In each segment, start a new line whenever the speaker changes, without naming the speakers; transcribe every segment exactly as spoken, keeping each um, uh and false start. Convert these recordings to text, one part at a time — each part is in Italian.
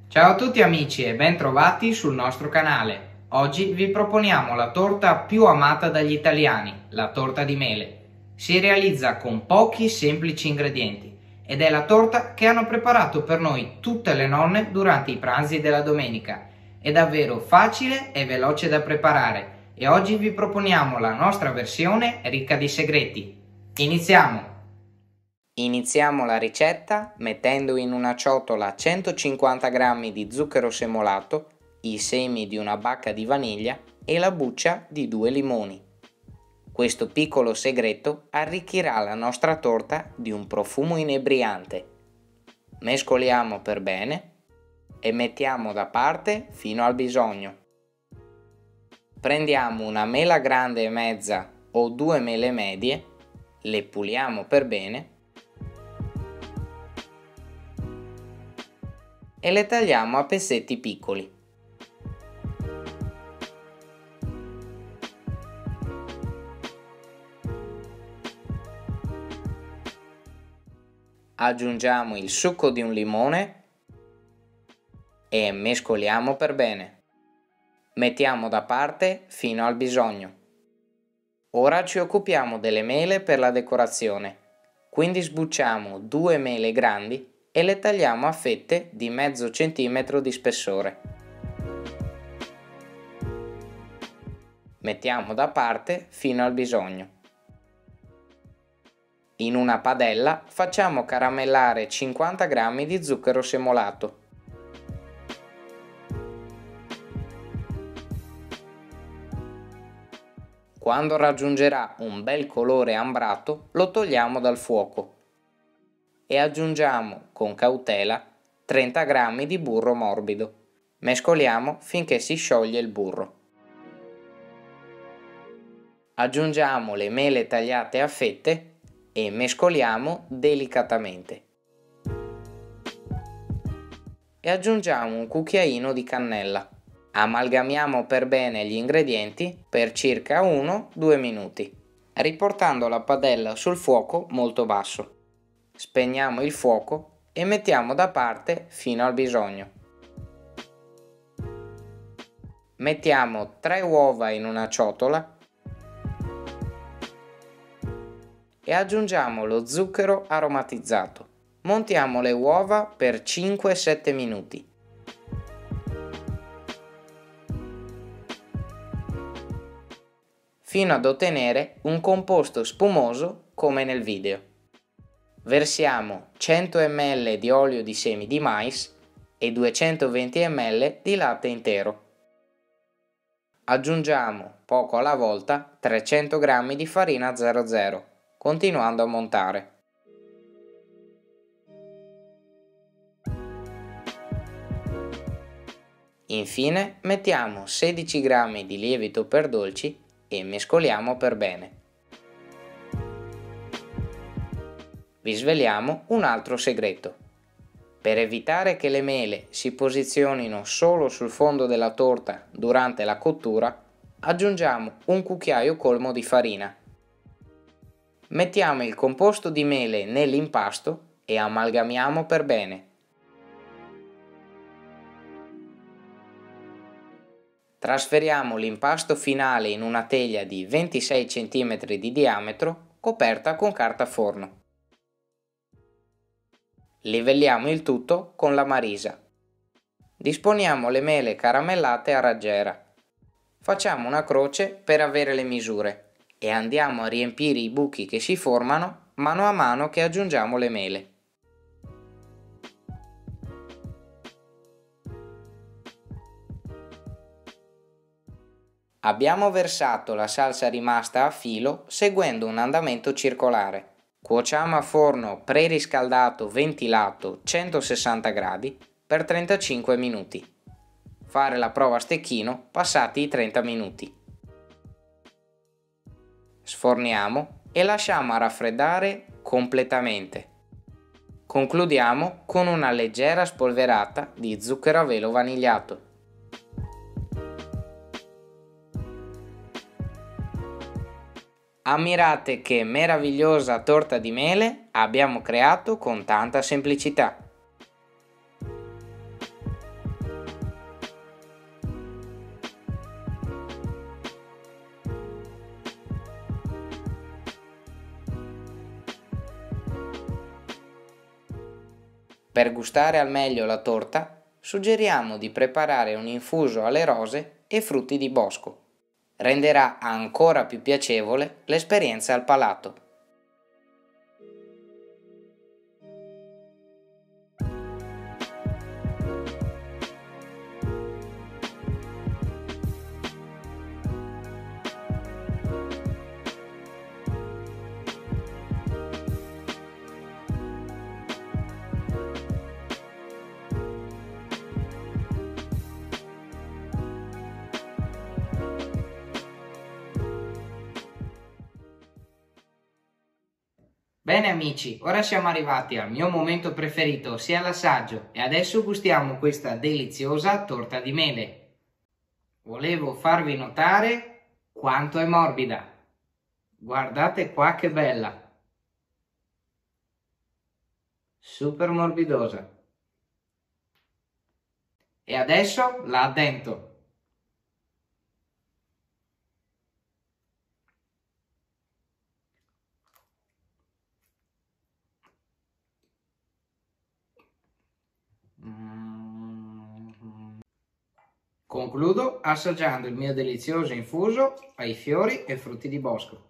Ciao a tutti amici e ben trovati sul nostro canale. Oggi vi proponiamo la torta più amata dagli italiani, la torta di mele. Si realizza con pochi semplici ingredienti ed è la torta che hanno preparato per noi tutte le nonne durante i pranzi della domenica. È davvero facile e veloce da preparare e oggi vi proponiamo la nostra versione ricca di segreti. Iniziamo! Iniziamo la ricetta mettendo in una ciotola centocinquanta grammi di zucchero semolato, i semi di una bacca di vaniglia e la buccia di due limoni. Questo piccolo segreto arricchirà la nostra torta di un profumo inebriante. Mescoliamo per bene e mettiamo da parte fino al bisogno. Prendiamo una mela grande e mezza o due mele medie, le puliamo per bene e le tagliamo a pezzetti piccoli. Aggiungiamo il succo di un limone e mescoliamo per bene. Mettiamo da parte fino al bisogno. Ora ci occupiamo delle mele per la decorazione, quindi sbucciamo due mele grandi e le tagliamo a fette di mezzo centimetro di spessore. Mettiamo da parte fino al bisogno. In una padella facciamo caramellare cinquanta grammi di zucchero semolato. Quando raggiungerà un bel colore ambrato lo togliamo dal fuoco e aggiungiamo con cautela trenta grammi di burro morbido. Mescoliamo finché si scioglie il burro. Aggiungiamo le mele tagliate a fette e mescoliamo delicatamente. E aggiungiamo un cucchiaino di cannella. Amalgamiamo per bene gli ingredienti per circa uno due minuti, riportando la padella sul fuoco molto basso. Spegniamo il fuoco e mettiamo da parte fino al bisogno. Mettiamo tre uova in una ciotola e aggiungiamo lo zucchero aromatizzato. Montiamo le uova per cinque sette minuti. Fino ad ottenere un composto spumoso come nel video. Versiamo cento millilitri di olio di semi di mais e duecentoventi millilitri di latte intero. Aggiungiamo poco alla volta trecento grammi di farina zero zero, continuando a montare. Infine mettiamo sedici grammi di lievito per dolci e mescoliamo per bene. Vi sveliamo un altro segreto. Per evitare che le mele si posizionino solo sul fondo della torta durante la cottura, aggiungiamo un cucchiaio colmo di farina. Mettiamo il composto di mele nell'impasto e amalgamiamo per bene. Trasferiamo l'impasto finale in una teglia di ventisei centimetri di diametro coperta con carta forno. Livelliamo il tutto con la marisa. Disponiamo le mele caramellate a raggiera. Facciamo una croce per avere le misure e andiamo a riempire i buchi che si formano mano a mano che aggiungiamo le mele. Abbiamo versato la salsa rimasta a filo seguendo un andamento circolare. Cuociamo a forno preriscaldato ventilato centosessanta gradi per trentacinque minuti. Fare la prova a stecchino passati i trenta minuti. Sforniamo e lasciamo a raffreddare completamente. Concludiamo con una leggera spolverata di zucchero a velo vanigliato. Ammirate che meravigliosa torta di mele abbiamo creato con tanta semplicità. Per gustare al meglio la torta, suggeriamo di preparare un infuso alle rose e frutti di bosco. Renderà ancora più piacevole l'esperienza al palato. Bene amici, ora siamo arrivati al mio momento preferito, ossia l'assaggio, e adesso gustiamo questa deliziosa torta di mele. Volevo farvi notare quanto è morbida. Guardate qua che bella. Super morbidosa. E adesso la addento. Concludo assaggiando il mio delizioso infuso ai fiori e frutti di bosco.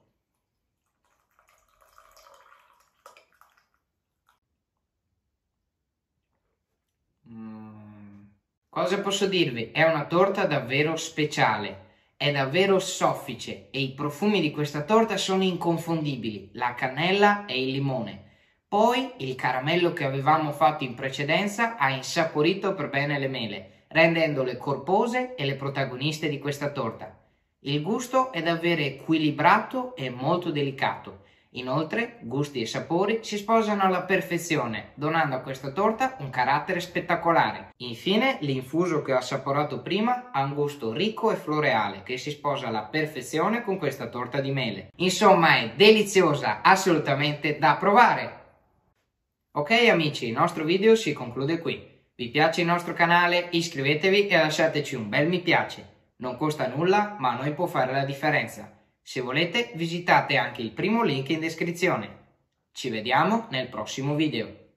Mm. Cosa posso dirvi? È una torta davvero speciale, è davvero soffice e i profumi di questa torta sono inconfondibili, la cannella e il limone. Poi il caramello che avevamo fatto in precedenza ha insaporito per bene le mele, rendendole corpose e le protagoniste di questa torta. Il gusto è davvero equilibrato e molto delicato. Inoltre, gusti e sapori si sposano alla perfezione, donando a questa torta un carattere spettacolare. Infine, l'infuso che ho assaporato prima ha un gusto ricco e floreale che si sposa alla perfezione con questa torta di mele. Insomma, è deliziosa, assolutamente da provare! Ok amici, il nostro video si conclude qui. Vi piace il nostro canale? Iscrivetevi e lasciateci un bel mi piace. Non costa nulla, ma a noi può fare la differenza. Se volete, visitate anche il primo link in descrizione. Ci vediamo nel prossimo video.